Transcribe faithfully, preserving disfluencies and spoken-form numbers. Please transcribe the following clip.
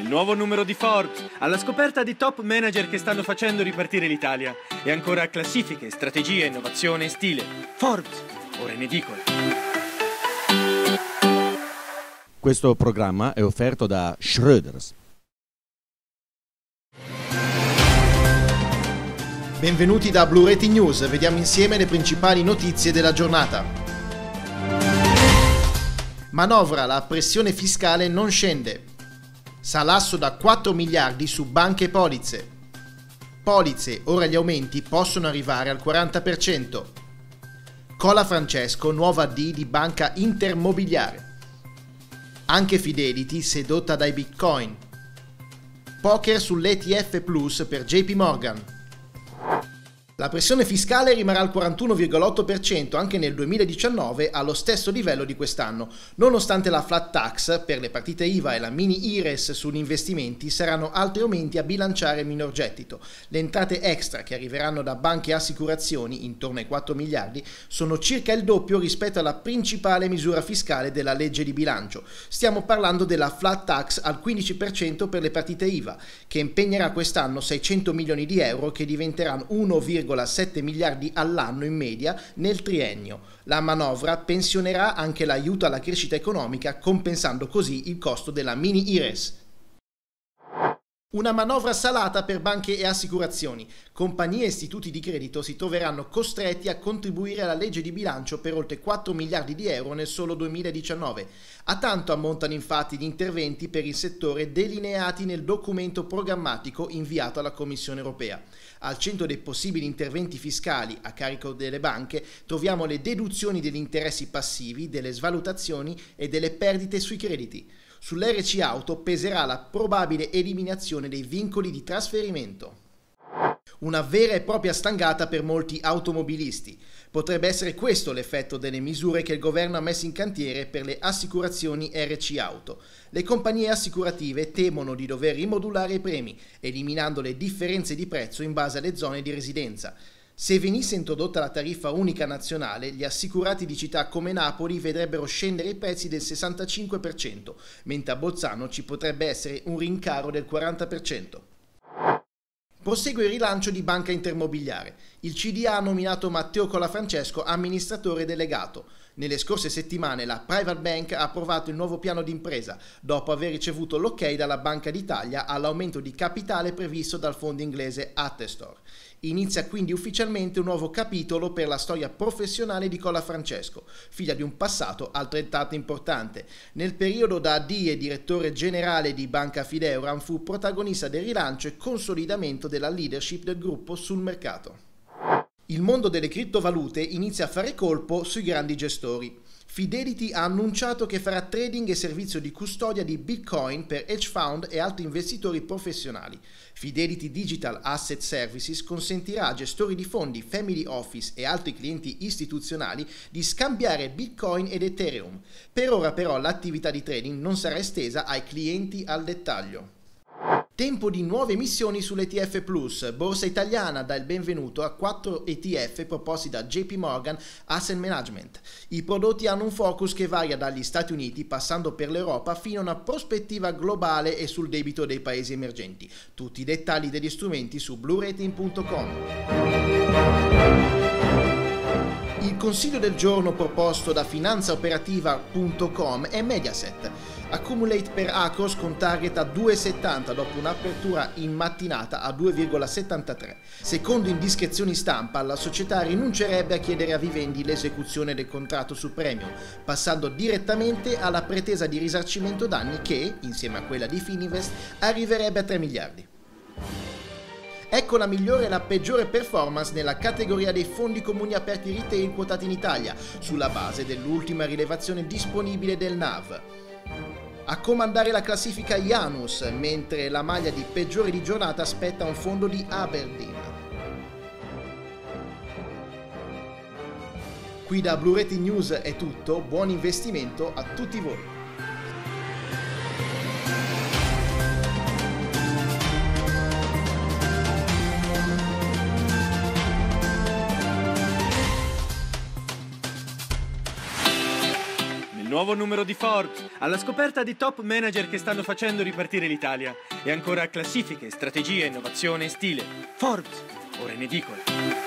nuovo numero di Forbes, alla scoperta di top manager che stanno facendo ripartire l'Italia e ancora classifiche, strategie, innovazione e stile. Forbes, ora in edicola. Questo programma è offerto da Schröders. Benvenuti da Blu Rating News, vediamo insieme le principali notizie della giornata. Manovra, la pressione fiscale non scende. Salasso da quattro miliardi su banche e polizze. Polizze, ora gli aumenti possono arrivare al quaranta per cento. Cola Francesco, nuova D di banca intermobiliare. Anche Fidelity sedotta dai bitcoin. Poker sull'E T F Plus per J P Morgan. La pressione fiscale rimarrà al quarantuno virgola otto per cento anche nel duemiladiciannove, allo stesso livello di quest'anno. Nonostante la flat tax per le partite I V A e la mini I R E S sugli investimenti, saranno altri aumenti a bilanciare il minor gettito. Le entrate extra che arriveranno da banche e assicurazioni, intorno ai quattro miliardi, sono circa il doppio rispetto alla principale misura fiscale della legge di bilancio. Stiamo parlando della flat tax al quindici per cento per le partite I V A, che impegnerà quest'anno seicento milioni di euro che diventeranno uno virgola sette miliardi all'anno in media nel triennio. La manovra pensionerà anche l'aiuto alla crescita economica, compensando così il costo della mini I R E S. Una manovra salata per banche e assicurazioni. Compagnie e istituti di credito si troveranno costretti a contribuire alla legge di bilancio per oltre quattro miliardi di euro nel solo duemiladiciannove. A tanto ammontano infatti gli interventi per il settore delineati nel documento programmatico inviato alla Commissione europea. Al centro dei possibili interventi fiscali a carico delle banche troviamo le deduzioni degli interessi passivi, delle svalutazioni e delle perdite sui crediti. Sull'R C auto peserà la probabile eliminazione dei vincoli di trasferimento. Una vera e propria stangata per molti automobilisti. Potrebbe essere questo l'effetto delle misure che il governo ha messo in cantiere per le assicurazioni R C auto. Le compagnie assicurative temono di dover rimodulare i premi, eliminando le differenze di prezzo in base alle zone di residenza. Se venisse introdotta la tariffa unica nazionale, gli assicurati di città come Napoli vedrebbero scendere i prezzi del sessantacinque per cento, mentre a Bolzano ci potrebbe essere un rincaro del quaranta per cento. Prosegue il rilancio di Banca Intermobiliare. Il C D A ha nominato Matteo Cola Francesco amministratore delegato. Nelle scorse settimane la Private Bank ha approvato il nuovo piano d'impresa, dopo aver ricevuto l'ok dalla Banca d'Italia all'aumento di capitale previsto dal fondo inglese Attestor. Inizia quindi ufficialmente un nuovo capitolo per la storia professionale di Cola Francesco, figlia di un passato altrettanto importante. Nel periodo da A D e direttore generale di Banca Fideuram fu protagonista del rilancio e consolidamento della leadership del gruppo sul mercato. Il mondo delle criptovalute inizia a fare colpo sui grandi gestori. Fidelity ha annunciato che farà trading e servizio di custodia di Bitcoin per hedge fund e altri investitori professionali. Fidelity Digital Asset Services consentirà a gestori di fondi, family office e altri clienti istituzionali di scambiare Bitcoin ed Ethereum. Per ora però l'attività di trading non sarà estesa ai clienti al dettaglio. Tempo di nuove emissioni sull'E T F Plus. Borsa Italiana dà il benvenuto a quattro E T F proposti da J P Morgan Asset Management. I prodotti hanno un focus che varia dagli Stati Uniti, passando per l'Europa, fino a una prospettiva globale e sul debito dei paesi emergenti. Tutti i dettagli degli strumenti su blu rating punto com. Il consiglio del giorno proposto da finanza operativa punto com è Mediaset. Accumulate per Acros con target a due virgola settanta dopo un'apertura in mattinata a due virgola settantatré. Secondo indiscrezioni stampa, la società rinuncerebbe a chiedere a Vivendi l'esecuzione del contratto su Premium, passando direttamente alla pretesa di risarcimento danni che, insieme a quella di Fininvest, arriverebbe a tre miliardi. Ecco la migliore e la peggiore performance nella categoria dei fondi comuni aperti retail quotati in Italia, sulla base dell'ultima rilevazione disponibile del N A V. A comandare la classifica Janus, mentre la maglia di peggiore di giornata aspetta un fondo di Aberdeen. Qui da Blu Rating News è tutto, buon investimento a tutti voi! nuovo numero di Forbes, alla scoperta di top manager che stanno facendo ripartire l'Italia. E ancora classifiche, strategie, innovazione e stile. Forbes, ora in edicola.